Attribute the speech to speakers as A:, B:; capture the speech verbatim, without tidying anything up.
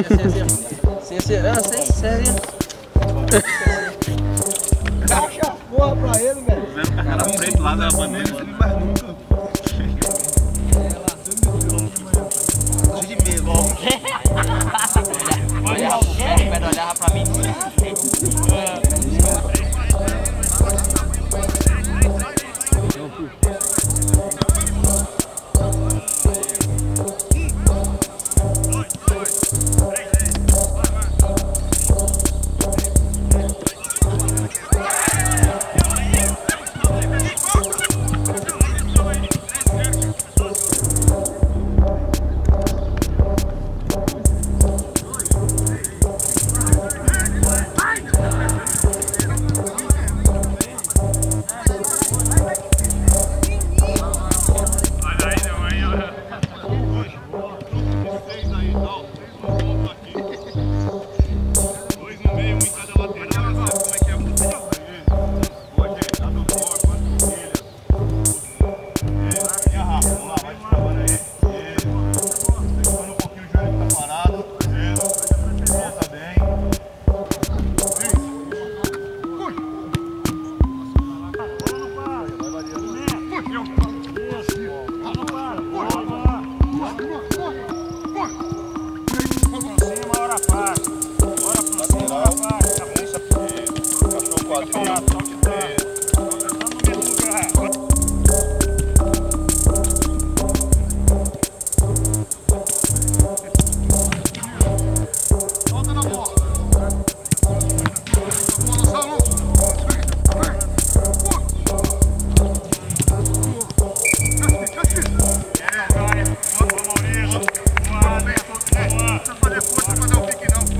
A: Sim, sim. Ah, sim, sério.
B: Caixa porra pra ele, velho.
C: Vendo com a cara preta lá da bandeira, não mais nunca. De medo, ó.
A: Olha, o Pedro olhava pra mim.
D: Não fazer força pra dar um pique não.